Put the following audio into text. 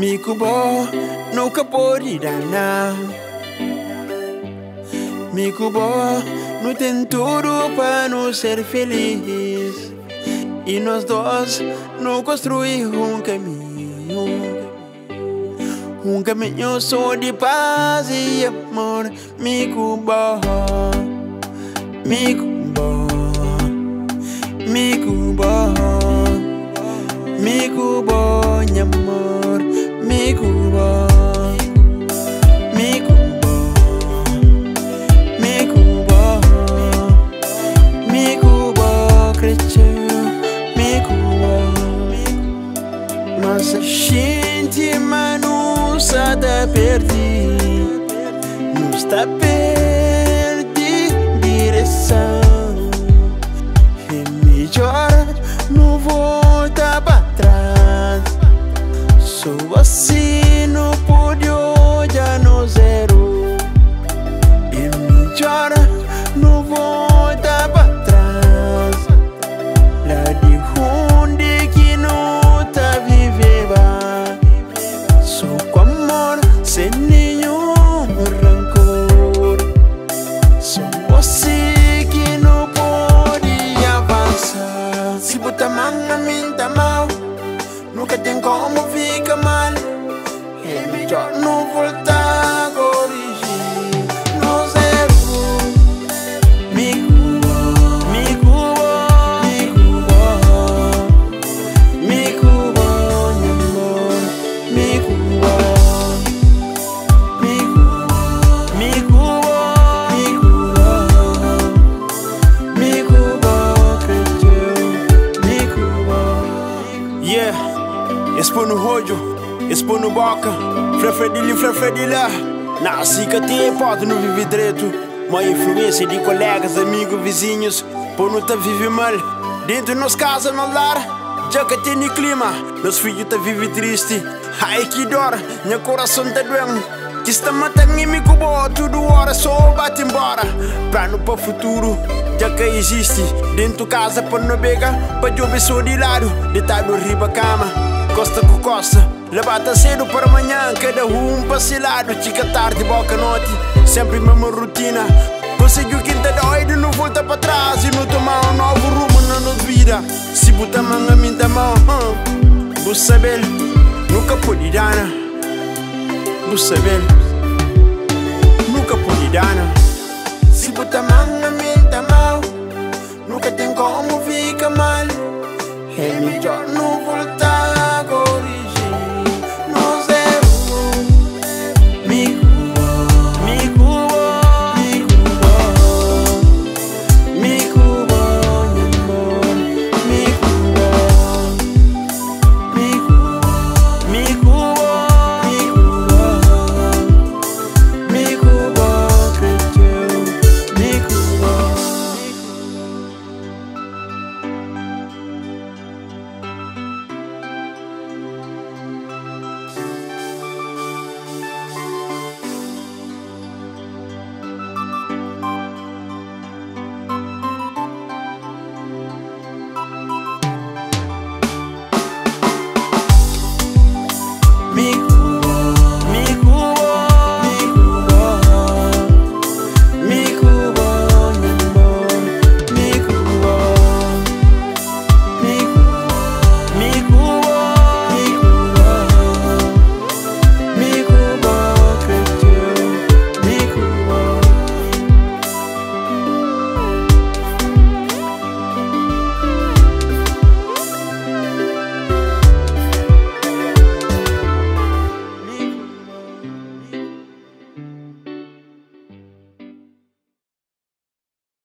Mico bom, nunca pode danar. Mico bom, não tem tudo para não ser feliz. E nós dois não construímos um caminho só de paz e amor. Mico bom, mico bom, mico bom, mico bom, amor, mico bom, mico bom, mico bom, mico bom, cresceu, mico bom. Nossa gente, mano, está perdido, não está perdido direção. É melhor não voltar para trás. Só assim não pode olhar no zero. É melhor não voltar para trás. Lá de onde que não tá vivendo. Só com amor, sem nenhum rancor. Só você que não pode avançar. Se botar mão na minha mão, nunca tem como ficar mal. É melhor não voltar a corrigir no zero. Mico bom, mico bom, mico bom, amor, mico bom, mico bom, mico bom, cresceu, mico bom. Yeah, expor no rojo, expor no boca, frefredilha. Nasci que tem pode não vive direito. Uma influência de colegas, amigos, vizinhos, por não tá vive mal. Dentro de nossa casa, no lar, já que tem clima, meus filhos tá vive triste. Ai que dor, meu coração tá doendo. Que está matando em mico bom, tudo hora só bate embora. Plano para futuro, já que existe. Dentro de casa, para não pegar, para jogar só de lado. Deitado riba cama, costa com costa. Levanta cedo para amanhã, cada para seu lado. Chica tarde, boca noite, sempre mesma rotina. Conseguiu quinta doido, não volta para trás. E não tomar um novo rumo na nossa vida. Se botar mão a minha mão, vou saber, nunca pode dar. Vou saber.